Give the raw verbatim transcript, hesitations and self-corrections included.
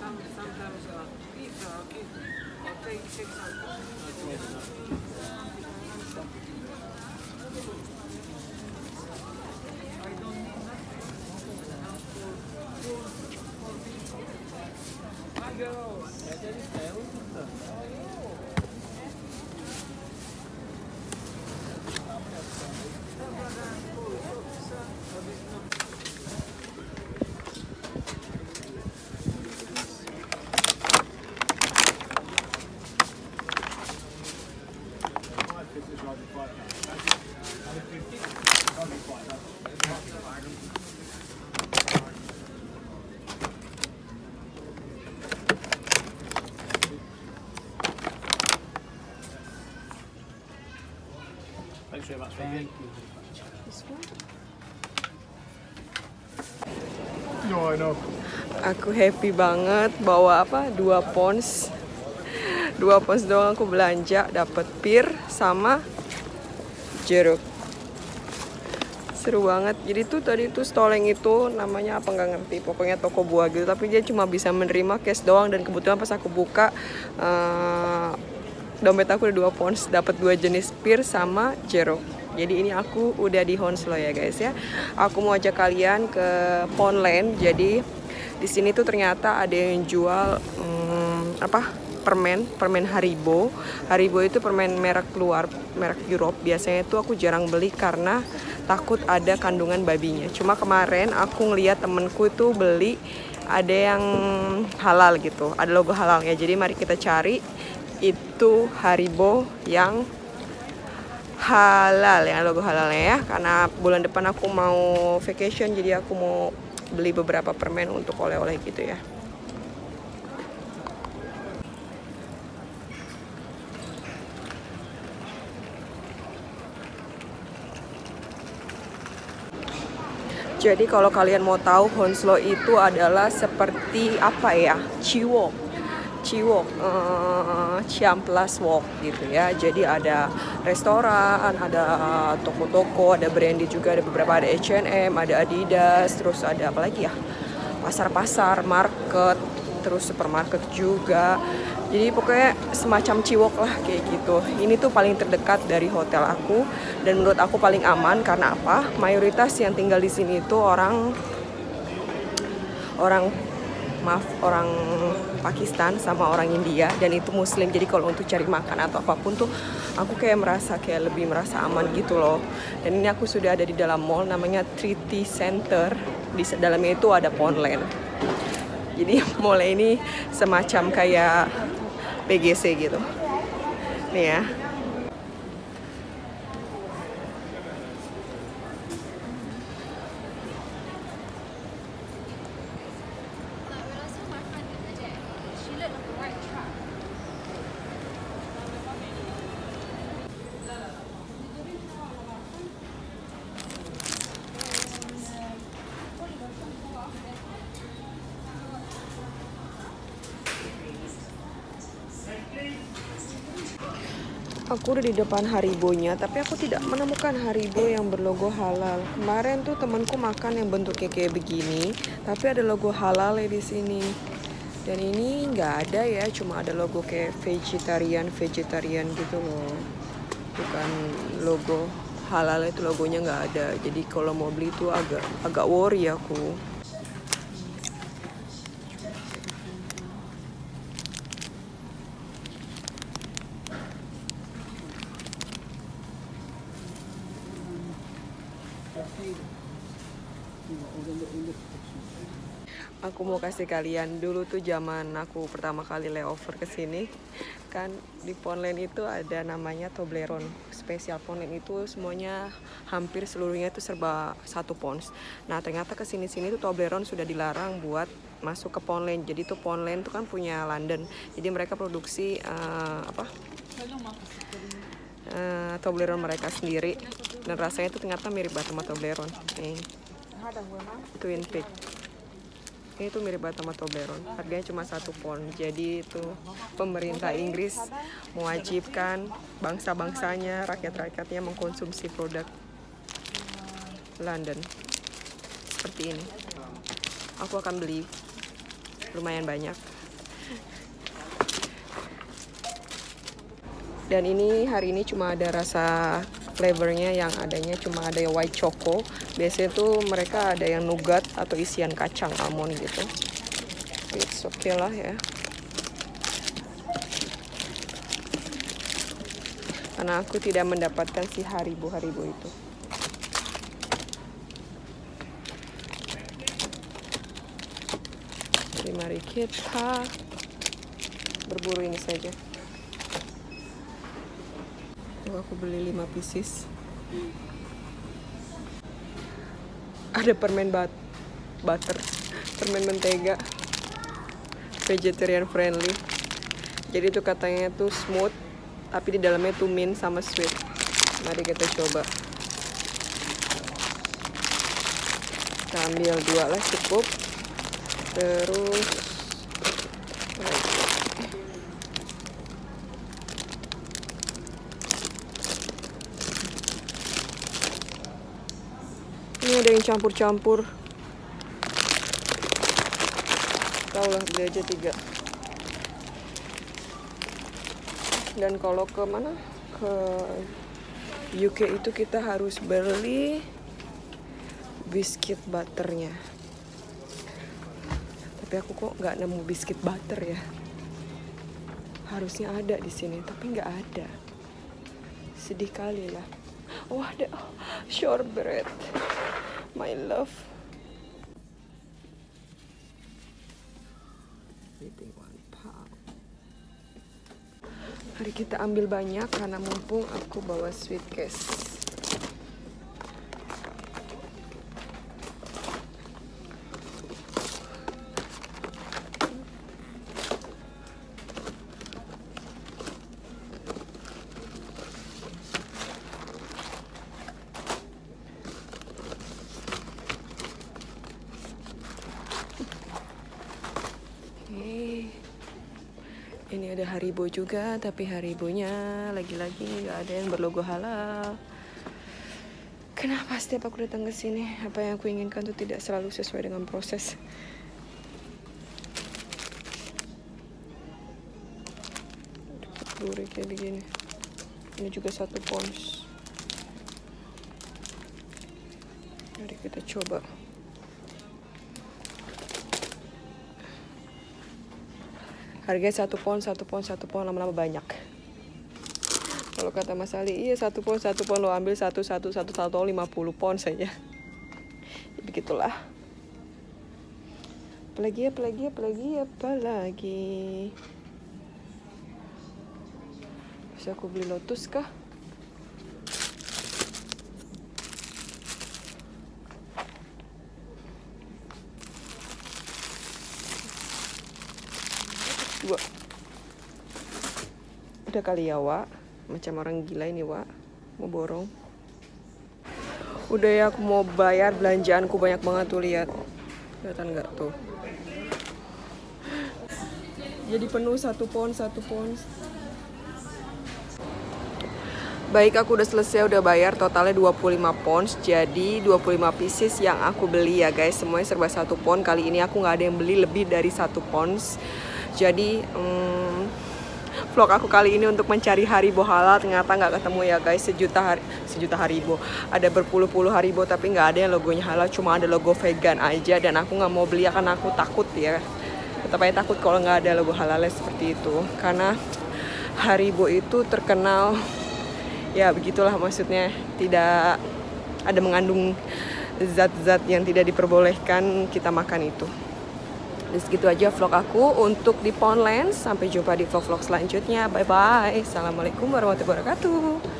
Thanks very much. Thank you. No, I know. Aku happy banget bawa apa? Dua pons. Dua pons doang aku belanja, dapat pir sama jeruk. Seru banget. Jadi tuh tadi tuh stoleng itu namanya apa nggak ngerti. Pokoknya toko buah gitu. Tapi dia cuma bisa menerima cash doang dan kebetulan pas aku buka uh, dompet aku ada dua pons, dapat dua jenis pir sama jeruk. Jadi ini aku udah di Hounslow ya guys ya. Aku mau ajak kalian ke Poundland. Jadi di sini tuh ternyata ada yang jual hmm, apa permen, permen Haribo. Haribo itu permen merek luar, merek Europe. Biasanya itu aku jarang beli karena takut ada kandungan babinya. Cuma kemarin aku ngeliat temenku itu beli ada yang halal gitu, ada logo halalnya. Jadi mari kita cari itu Haribo yang halal, yang logo halalnya ya. Karena bulan depan aku mau vacation, jadi aku mau beli beberapa permen untuk oleh-oleh gitu ya. Jadi kalau kalian mau tahu, Hounslow itu adalah seperti apa ya, Ciwok, Ciwok, uh, Ciamplas Walk gitu ya. Jadi ada restoran, ada toko-toko, ada brandy juga, ada beberapa, ada H and M, ada Adidas, terus ada apa lagi ya, pasar-pasar, market, terus supermarket juga. Jadi pokoknya semacam Ciwok lah kayak gitu. Ini tuh paling terdekat dari hotel aku dan menurut aku paling aman karena apa? Mayoritas yang tinggal di sini itu orang orang maaf orang Pakistan sama orang India dan itu Muslim. Jadi kalau untuk cari makan atau apapun tuh aku kayak merasa kayak lebih merasa aman gitu loh. Dan ini aku sudah ada di dalam mall namanya Triti Center. Di dalamnya itu ada Poundland. Jadi mall ini semacam kayak P G C gitu. Nih ya. Aku udah di depan Haribonya, tapi aku tidak menemukan Haribo yang berlogo halal. Kemarin tuh temanku makan yang bentuknya kayak begini, tapi ada logo halal ya di sini. Dan ini nggak ada ya, cuma ada logo kayak vegetarian, vegetarian gitu loh. Bukan logo halal, itu logonya nggak ada. Jadi kalau mau beli itu agak agak worry aku. Aku mau kasih kalian dulu tuh zaman aku pertama kali layover ke sini kan di Poundland itu ada namanya Toblerone spesial. Poundland itu semuanya hampir seluruhnya itu serba satu pons. Nah ternyata ke sini-sini tuh Toblerone sudah dilarang buat masuk ke Poundland. Jadi tuh Poundland tuh kan punya London. Jadi mereka produksi uh, apa? Uh, Toblerone mereka sendiri dan rasanya tuh ternyata mirip banget sama Toblerone. Nih, Twin Peak. Ini tuh mirip banget sama Toblerone. Harganya cuma satu pon. Jadi itu pemerintah Inggris mewajibkan bangsa-bangsanya, rakyat-rakyatnya mengkonsumsi produk London seperti ini. Aku akan beli lumayan banyak. Dan ini hari ini cuma ada rasa flavornya, yang adanya cuma ada yang white choco. Biasanya tuh mereka ada yang nougat atau isian kacang almond gitu. It's okay lah ya. Karena aku tidak mendapatkan si Haribo-Haribo itu. Jadi mari kita berburu ini saja. Oh, aku beli lima pieces. Ada permen bat butter, permen mentega, vegetarian friendly. Jadi itu katanya tuh smooth, tapi di dalamnya tuh mint sama sweet. Mari kita coba. Kita ambil dua lah cukup. Terus ini ada yang campur-campur. Tahu lah, beli aja tiga. Dan kalau ke mana? Ke U K itu kita harus beli biskuit butternya. Tapi aku kok nggak nemu biskuit butter ya. Harusnya ada di sini, tapi nggak ada. Sedih kali lah. Oh ada, oh, shortbread. My love. Mari kita ambil banyak karena mumpung aku bawa sweet case. Ini ada Haribo juga, tapi Haribonya lagi-lagi nggak ada yang berlogo halal. Kenapa setiap aku datang ke sini, apa yang aku inginkan itu tidak selalu sesuai dengan proses? Duri kayak begini. Ini juga satu pons. Mari kita coba. Harganya satu pon, satu pon, satu pon, lama-lama banyak. Kalau kata Mas Ali, iya satu pon, satu pon, lo ambil satu, satu, satu, satu, lima puluh pon saja. Ya, begitulah. Apalagi, apalagi, apalagi, apalagi. Bisa aku beli Lotus kah? Dua. Udah kali ya, Wak. Macam orang gila ini, Wak. Mau borong. Udah ya, aku mau bayar belanjaanku banyak banget tuh, lihat. Kelihatan nggak tuh? Jadi penuh satu pon, satu pon. Baik, aku udah selesai, udah bayar, totalnya dua puluh lima pounds. Jadi dua puluh lima pieces yang aku beli ya guys, semuanya serba satu pound. Kali ini aku nggak ada yang beli lebih dari satu pounds. Jadi hmm, vlog aku kali ini untuk mencari Haribo halal, ternyata nggak ketemu ya guys. Sejuta hari, sejuta Haribo, ada berpuluh-puluh Haribo tapi nggak ada yang logonya halal, cuma ada logo vegan aja. Dan aku nggak mau beli karena aku takut ya, tetap aja takut kalau nggak ada logo halalnya seperti itu. Karena Haribo itu terkenal, ya begitulah, maksudnya tidak ada mengandung zat-zat yang tidak diperbolehkan kita makan itu. Jadi segitu aja vlog aku untuk di Poundland. Sampai jumpa di vlog-vlog selanjutnya. Bye bye. Assalamualaikum warahmatullahi wabarakatuh.